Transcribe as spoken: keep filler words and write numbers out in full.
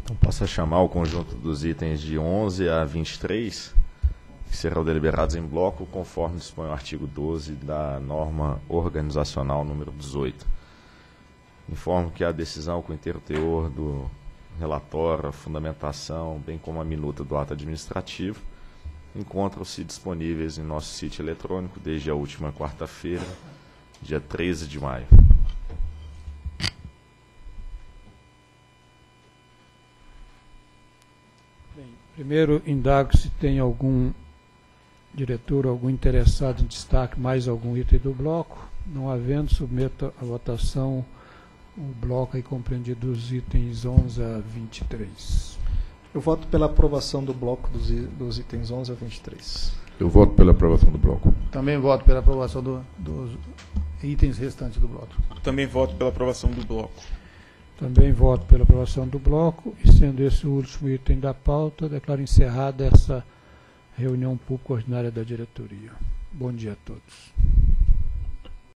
Então, passo a chamar o conjunto dos itens de onze a vinte e três, que serão deliberados em bloco, conforme dispõe o artigo doze da norma organizacional número dezoito. Informo que a decisão com inteiro teor do relatório, a fundamentação, bem como a minuta do ato administrativo, encontram-se disponíveis em nosso sítio eletrônico desde a última quarta-feira, dia treze de maio. Bem, primeiro, indago se tem algum diretor, algum interessado em destaque mais algum item do bloco. Não havendo, submeto à votação o bloco aí compreendido dos itens onze a vinte e três. Eu voto pela aprovação do bloco dos, dos itens onze a vinte e três. Eu voto pela aprovação do bloco. Também voto pela aprovação do, dos itens restantes do bloco. Também voto pela aprovação do bloco. Também voto pela aprovação do bloco, e sendo esse o último item da pauta, declaro encerrada essa reunião pública ordinária da diretoria. Bom dia a todos.